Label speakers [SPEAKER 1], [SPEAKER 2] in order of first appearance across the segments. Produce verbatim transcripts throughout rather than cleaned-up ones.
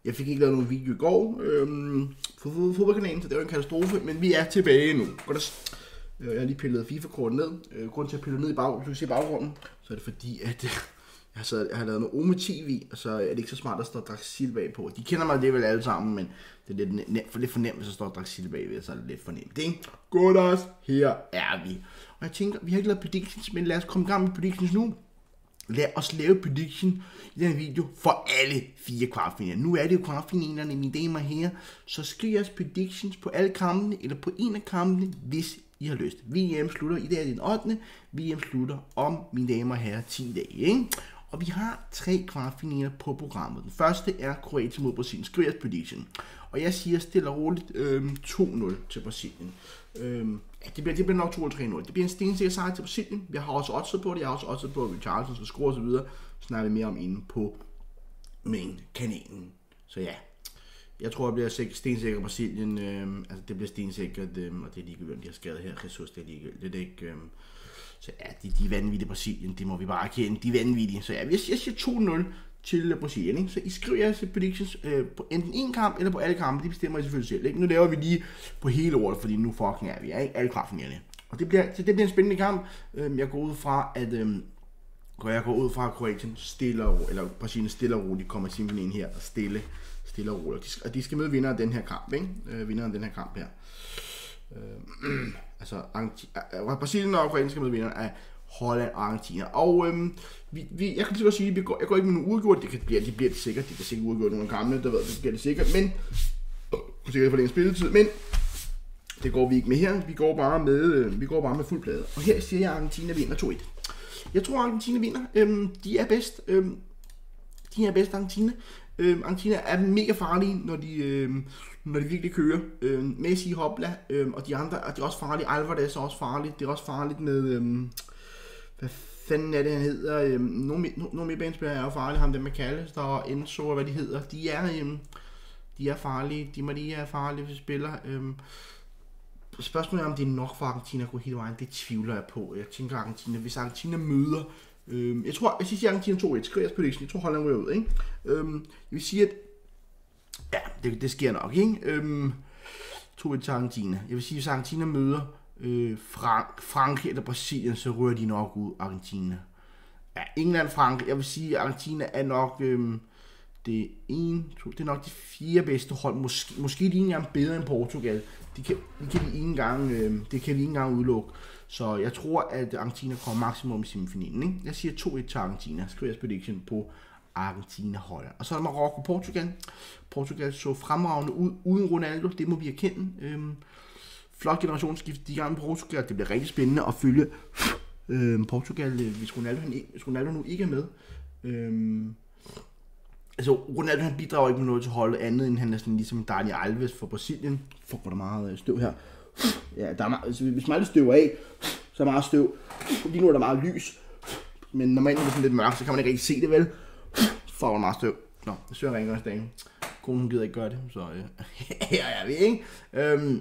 [SPEAKER 1] Jeg fik ikke lavet nogen video i går øhm, på fodboldkanalen, så det var en katastrofe, men vi er tilbage nu. Jeg har lige pillet FIFA-kortet ned. Grunden til at pille ned i bag, du kan se baggrunden, så er det fordi, at jeg har, så, jeg har lavet noget Ome T V, og så er det ikke så smart, at der står Draxil bagpå. De kender mig alligevel alle sammen, men det er lidt, nem, for lidt for nemt, hvis der står Draxil bagved, så er det lidt for nemt. Ikke? Goddags, her er vi. Og jeg tænker, vi har ikke lavet predictions, men lad os komme i gang med predictions nu. Lad os lave prediction i den her video for alle fire kvartfinaler. Nu er det jo kvartfinalerne, mine damer og herrer. Så skriv jeres predictions på alle kampene, eller på en af kampene, hvis I har lyst. V M slutter i dag er den ottende V M slutter om, mine damer og herrer, ti dage. Ikke? Og vi har tre kvartfinaler på programmet. Den første er Kroatien mod Brasilien. Skriv jeres prediction. Og jeg siger stille og roligt øhm, to nul til Brasilien. Øhm, ja, det, bliver, det bliver nok to tre nul. Det bliver en stensikker sejr til Brasilien. Jeg har også oddset på det. Jeg har også oddset på, at Charlton skal score osv. Så snakker vi mere om inde på main-kanalen. Så ja, jeg tror, det bliver stensikker Brasilien. Øhm, altså det bliver stensikkert, øhm, og det er ligegyldigt, de har skadet her. Jesus, det er ligegyldigt. Det er ikke... Øhm, så ja, de, de er vanvittige Brasilien. Det må vi bare kende. De er vanvittige. Så ja, jeg, jeg siger to nul til Brasilien, ikke? Så I skriver jeres predictions øh, på enten en kamp eller på alle kampe. Det bestemmer I selvfølgelig selv, ikke? Nu laver vi lige på hele året, fordi nu fucking er vi, ja, ikke? Alle kvartfinalerne. Og det bliver, så det bliver en spændende kamp. Øh, jeg går ud fra, at øh, jeg går ud fra, at Kroatien stille og, eller Brasilien stille og roligt kommer simpelthen ind her og stille, stille og roligt. Og de skal, og de skal møde vinder af den her kamp, ikke? Øh, vinder af den her kamp her. Øh, altså, Brasilien og Kroatien skal møde vinder af Holland og Argentina. Og øhm, vi, vi, jeg kan lige sige, at jeg går, jeg går ikke med nogen uafgjort. Det kan blive, det bliver det sikkert. Det bliver sikkert uafgjort nogle kampe, der ved, det bliver det sikkert. Men, øh, sikkert for længe spilletid, men det går vi ikke med her. Vi går bare med, øh, vi går bare med fuld plade. Og her siger jeg, at Argentina vinder to et. Jeg tror, at Argentina vinder. Øhm, de er bedst. Øhm, de er bedst, Argentina. Øhm, Argentina er mega farlige, når de, øhm, når de virkelig kører. Øhm, Messi, Hopla, øhm, og de andre og de er også farlige. Alvarez er også farligt. Det er også farligt med... Øhm, hvad fanden er det, han hedder? Øhm, nogle nogle midtbanespillere er jo farlige. Ham, dem med McAllister og Enzo, og hvad de hedder. De er, øhm, de er farlige. De Maria er farlige, hvis de spiller. Øhm, spørgsmålet er, om det er nok for Argentina at gå hele vejen. Det tvivler jeg på. Jeg tænker Argentina, hvis Argentina møder... Øhm, jeg tror, jeg siger Argentina to et. Skriv jeres prediction. Jeg tror, Holland ryger ud, ikke? Øhm, jeg vil sige, at... Ja, det, det sker nok, ikke? Øhm, to et til Argentina. Jeg vil sige, hvis Argentina møder... Øh, Frank, Frankrig eller Brasilien, så rører de nok ud Argentina. Ja, England, Frankrig. Jeg vil sige, at Argentina er nok øh, det, en, to, det er nok de fire bedste hold. Måske, måske de ikke engang bedre end Portugal. Det kan, det kan vi ikke engang, øh, det kan vi ikke engang udelukke. Så jeg tror, at Argentina kommer maksimum i semifinalen. Ikke? Jeg siger to et til Argentina. Skriv jeres prediction på Argentina Holland. Og så er der Marokko Portugal. Portugal så fremragende ud uden Ronaldo. Det må vi erkende. Øh, Flot generationsskift i gang med Portugal. Det bliver rigtig spændende at følge øh, Portugal, hvis Ronaldo, han, hvis Ronaldo nu ikke er med. Øh, altså, Ronaldo han bidrager ikke med noget til holdet andet, end han er sådan ligesom Dani Alves for Brasilien. Fuck, hvor der meget støv her. Ja, der er meget, altså, hvis man støver af, så er der meget støv. Lige nu er der meget lys. Men normalt er det sådan lidt mørkt, så kan man ikke rigtig se det, vel? Fuck, hvor der meget støv. Nå, jeg søger rengøringsdagen. Konen gider ikke gøre det, så øh, her er vi, ikke? Øh,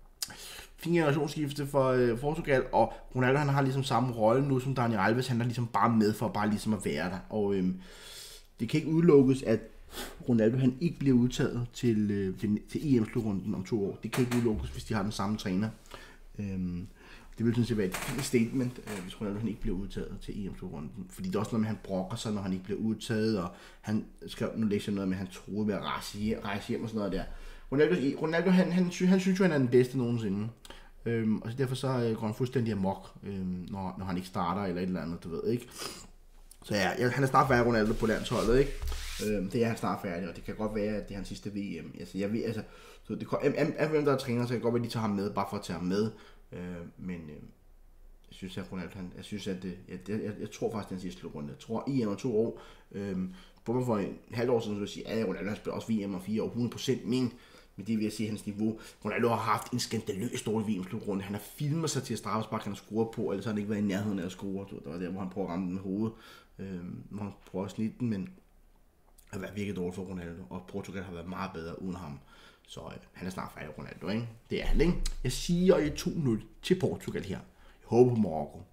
[SPEAKER 1] Fin generationsskifte for øh, Portugal, og Ronaldo han har ligesom samme rolle nu som Daniel Alves. Han er ligesom bare med for bare ligesom at være der. Og øh, det kan ikke udelukkes, at Ronaldo han ikke bliver udtaget til, øh, til, til E M-slutrunden om to år. Det kan ikke udelukkes, hvis de har den samme træner. Øh, det vil sådan set være et fint statement, øh, hvis Ronaldo han ikke bliver udtaget til E M-slutrunden. Fordi det er også noget med, at han brokker sig, når han ikke bliver udtaget, og han skrev nu læser noget med, at han troede ved at rejse, rejse hjem og sådan noget der. Ronaldo, Ronaldo han, han, synes, han synes jo, han er den bedste nogensinde. Øhm, og så derfor så øh, går han fuldstændig amok, øhm, når, når han ikke starter eller et eller andet, du ved, ikke? Så ja, jeg, han er snart færdig, Ronaldo, på landsholdet, ikke? Øhm, det er han snart færdig, og det kan godt være, at det er hans sidste V M. Altså, jeg ved, altså, så det er hvem der er træner, så kan det godt være, at de tager ham med, bare for at tage ham med. Øh, men øh, jeg synes, at Ronaldo, han, jeg synes, at det, jeg, jeg, jeg, jeg tror faktisk, det er den sidste slutrunde. Jeg tror, E M og to år, øh, både for en halvt år siden, så vil jeg sige, at Ronaldo har spillet også V M og fire år, hundrede procent, men Men det vil jeg sige hans niveau. Ronaldo har haft en skandaløs dårlig V M-slutrunde. Han har filmet sig til at straffespark, han har scoret på, ellers har han ikke været i nærheden af at score. Det var der, hvor han prøver at ramme den med hovedet. Øhm, hvor han prøver at snitte den, men har været virkelig dårligt for Ronaldo. Og Portugal har været meget bedre uden ham. Så øh, han er snart færdig, Ronaldo, ikke? Det er han, ikke? Jeg siger et to nul til Portugal her. Jeg håber på Marokko.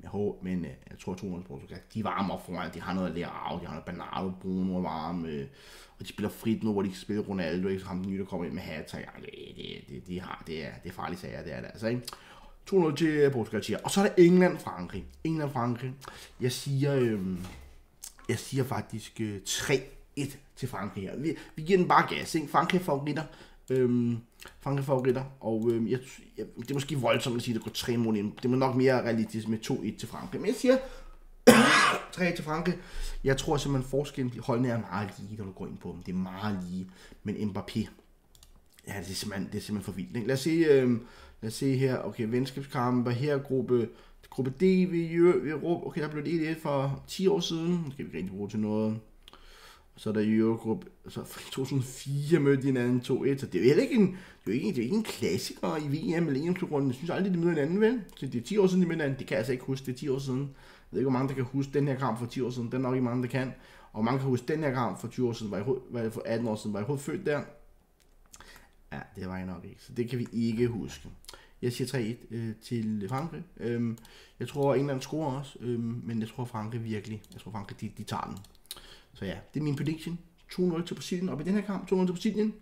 [SPEAKER 1] Jeg håber, men øh, jeg tror to nul Portugal. De varmer op foran, de har noget at lære af, de har noget Bernardo, Bruno og varme, øh, og de spiller frit nu, hvor de kan spille Ronaldo, ikke? Så ham den nye, der kommer ind med hat, ja, det, det, det, de har, det er, det er farlige sager, det er det altså, ikke? to nul til Portugal, siger. Og så er der England-Frankrig. England-Frankrig. Jeg siger, øh, jeg siger faktisk øh, tre et til Frankrig her. Vi, vi giver den bare gas, ikke? Frankrig favoritter. Øhm, Frankrig favoritter, og øhm, jeg, jeg, det er måske voldsomt at sige, at det går tre mål ind. Det er nok mere realistisk med to et til Frankrig. Men jeg siger tre et til Frankrig. Jeg tror simpelthen, forskellen holdene er meget lige, når du går ind på dem. Det er meget lige. Men Mbappé, ja, det er simpelthen, det er simpelthen for vildt. Ikke? Lad os se, øhm, lad os se her. Okay, venskabskampe her, gruppe, gruppe D ved Europa. Okay, der blev det et et for ti år siden. Det kan vi ikke rigtig bruge til noget. Så er der Eurogruppe, så to tusind og fire mødte hinanden to et, så det er jo heller ikke en, det er jo ikke, det er ikke en klassiker i V M eller E M-klubrunden. Jeg synes aldrig, de møder hinanden, vel? Så det er ti år siden, de mødte hinanden. Det kan jeg altså ikke huske, det er ti år siden. Jeg ved ikke, hvor mange, der kan huske den her kamp for ti år siden. Den er nok ikke mange, der kan. Og mange kan huske den her kamp for tyve år siden, var jeg, var jeg for atten år siden, var jeg overhovedet født der. Ja, det var jeg nok ikke, så det kan vi ikke huske. Jeg siger tre et øh, til Frankrig. Øhm, jeg tror, England scorer også, øhm, men jeg tror, Frankrig virkelig, jeg tror, Frankrig, de, de tager den. Så ja, det er min prediction. to nul til Brasilien op i den her kamp. to nul til Brasilien.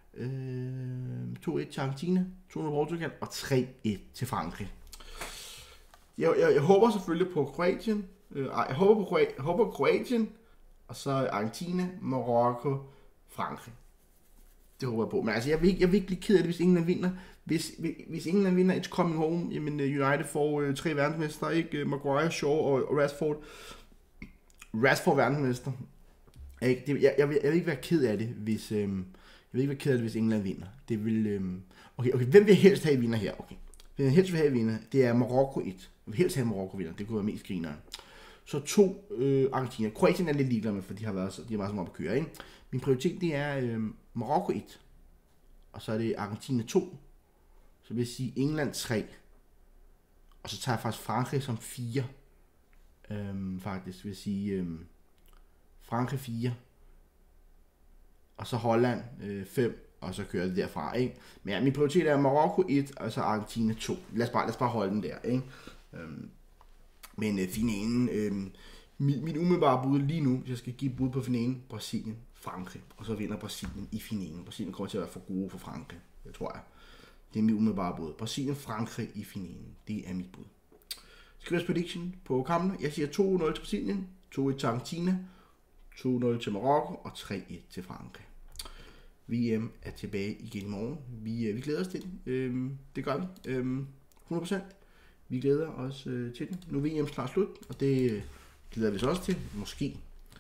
[SPEAKER 1] Øh, to et til Argentina. to nul Portugal. Og tre et til Frankrig. Jeg, jeg, jeg håber selvfølgelig på Kroatien. Øh, jeg, håber på Kroatien, jeg håber på Kroatien. Og så Argentina, Marokko, Frankrig. Det håber jeg på. Men altså, jeg vil ikke, jeg vil ikke blive ked af det, hvis England vinder. Hvis, hvis England vinder, it's coming home. Jamen, United får øh, tre verdensmester, ikke? Maguire, Shaw og, og Rashford. Rashford verdensmester. Jeg, det, jeg, jeg, vil, jeg vil ikke være ked af det, hvis øhm, jeg vil ikke være ked af det, hvis England vinder. Det vil øhm, okay, okay, hvem vil helst have vinder her? Okay. Hvem vil helst vil have vinder? Det er Marokko et. Jeg vil helst have Marokko vinder. Det kunne være mest grineren. Så to øh, Argentina. Kroatien er lidt ligeglad med, for de har været så, de har været så meget på køre, ikke? Min prioritet det er øh, Marokko et. Og så er det Argentina to. Så vil jeg sige England tre. Og så tager jeg faktisk Frankrig som fire. Øhm, faktisk vil jeg sige øhm, Frankrig fire, og så Holland fem, øh, og så kører det derfra, ikke? Men ja, min prioritet er Marokko et, og så Argentina to. Lad os bare, lad os bare holde den der, ikke? Øhm, men øh, finalen, øh, mit, mit umiddelbare bud lige nu, hvis jeg skal give bud på finalen, Brasilien, Frankrig, og så vinder Brasilien i finalen. Brasilien kommer til at være for gode for Frankrig, det tror jeg. Det er mit umiddelbare bud. Brasilien, Frankrig i finalen, det er mit bud. Skriv prediction på kampene. Jeg siger to nul til Brasilien, to et til Argentina, to nul til Marokko og tre et til Frankrig. V M er tilbage igen i morgen. Vi, vi glæder os til det. Øhm, det gør vi. Øhm, hundrede procent. Vi glæder os øh, til det. Nu er V M snart slut, og det øh, glæder vi os også til. Måske.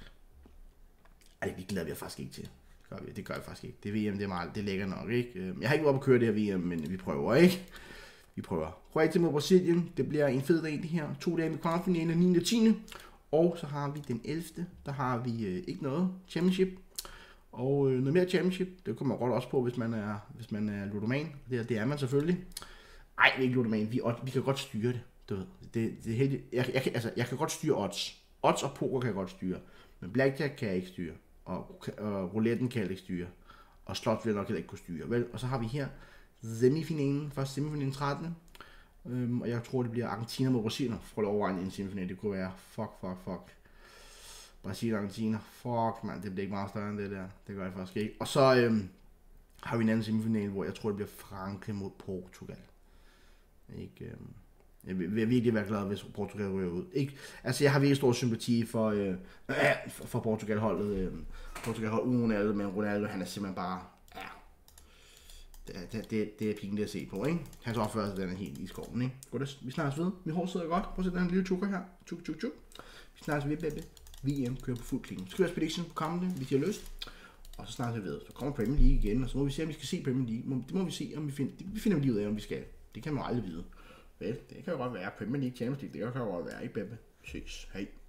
[SPEAKER 1] Ej, det glæder vi os faktisk ikke til. Det gør vi, det gør vi faktisk ikke. Det V M, det er meget, det ligger nok, ikke? Jeg har ikke været på at køre det her V M, men vi prøver, ikke? Vi prøver. Kroatien mod Brasilien. Det bliver en fed dag, det her. To dage med kvartfinalen, niende og tiende Og så har vi den ellevte Der har vi øh, ikke noget championship. Og øh, noget mere championship. Det kommer man godt også på, hvis man er, hvis man er ludoman. Det, det er man selvfølgelig. Ej, vi er ikke ludoman. Vi, vi kan godt styre det. Du ved. Det, det er helt, jeg, jeg, kan, altså, jeg kan godt styre odds. Odds og poker kan jeg godt styre. Men blackjack kan jeg ikke styre. Og, og rouletten kan jeg ikke styre. Og slot vil jeg nok heller ikke kunne styre. Vel? Og så har vi her semifinalen. Først semifinalen trettende Øhm, og jeg tror, det bliver Argentina mod Brasilien. For at overveje en semifinal. Det kunne være fuck, fuck, fuck. Brasilien, Argentina. Fuck, man. Det bliver ikke meget større end det der. Det gør jeg faktisk ikke. Og så øhm, har vi en anden semifinal, hvor jeg tror, det bliver Frankrig mod Portugal. Ikke, øhm, jeg vil, vil virkelig være glad, hvis Portugal ryger ud. Ikke, altså, jeg har virkelig stor sympati for, øh, for, for Portugal-holdet. Øh, Portugal-holdet uden Ronaldo, men Ronaldo, han er simpelthen bare... Ja, det, det, det, det er pinligt at se på, ikke? Hans opførsel, den er helt i skoven, ikke? Godt, vi snakkes ved. Mit hår sidder godt. Prøv at sætte den lille tukker her. Tuk, tuk, tuk. Vi snakkes ved, baby. V M kører på fuld kling. Skriv os prediction på kampene, hvis I har lyst. Og så snakkes vi ved. Så kommer Premier League igen, og så må vi se, om vi skal se Premier League. Det må vi se, om vi finder, vi finder lige ud af, om vi skal. Det kan man aldrig vide. Vel, det kan jo godt være Premier League, Champions League, det kan jo godt være, ikke, baby? Ses. Hej.